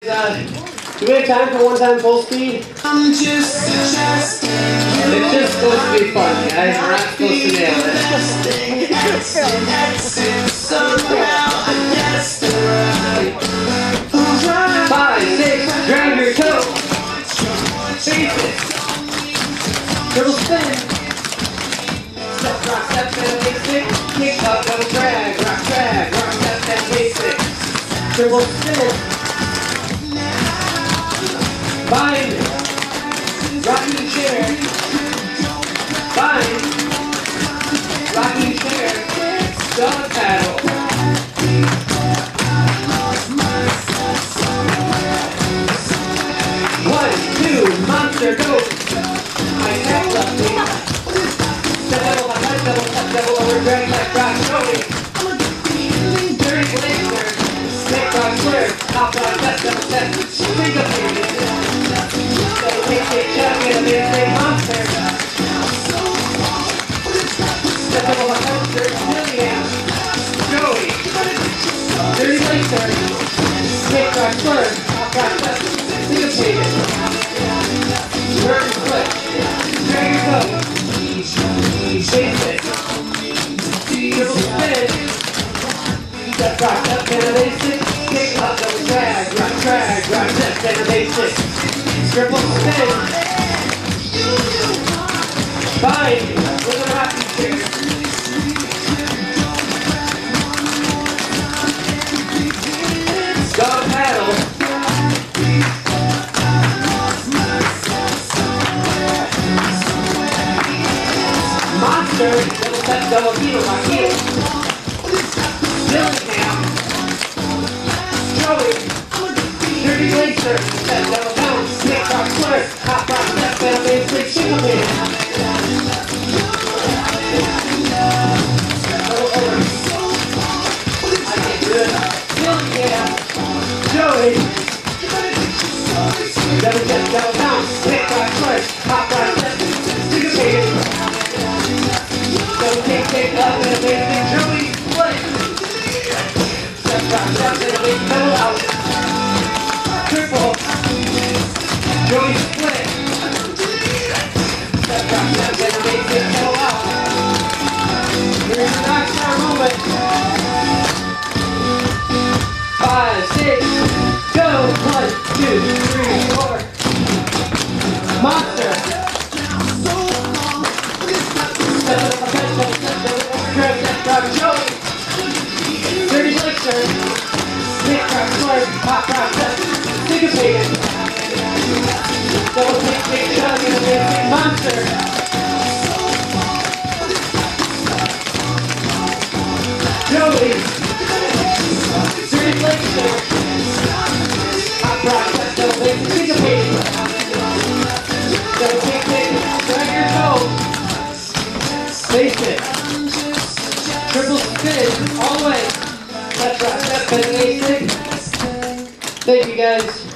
Do we have time for one-time full speed? It's just supposed to be fun, guys. We're not supposed to nail it. 5, 6, drag your toe. Face it. Double spin. Step, rock, step, and basic. Kick up, double drag, rock, step, and basic. Triple spin. Bind, rocking chair, bind, rocking chair, dog paddle. 1, 2, monster, go. My neck left me. Double, my right, double, up, double, over, drag, left, rock, showing. Dirty laser, snake, rock, square, top, rock, left, double, step, think of me. Monster. Step up on my coaster, milliamp. Joey. Dirty laser. Snake rock, slur. Top rock, left. Syncopated. Turn, flip. Drag your toe. Basic. Triple spin. Step rock, left, and a basic. Kick up, double drag, rock, left, and a basic. Triple spin. Bind with a rocking chair. Dog paddle. Monster. Double step, double heel, my heel. Dillingham. Joey. Dirty laser. Step, double bounce. Snake rock, slur. Hop rock, step, and a basic syncopated. Joey. Double step, double bounce. Snake rock, slur. Hop rock, step, syncopated. Double kick, up, and a basic Joey split. Step rock, step, and a basic double out. Triple. Joey split. Step rock, step, and a basic double out. Here's the rock star moment. 5, 6, go. 1, 2, 3, 4. Monster. Step up, step, overdraft, step, rock, Joey. Dirty elixir. Snake rock, slur, hop rock, step, syncopated. Double kick, chug, and a basic monster. Joey. Dirty elixir. Hop rock, step, double basic, syncopated. Double kick, drag your toe. Face it. Triple spin, all the way. Step rock, step, and basic. Thank you guys.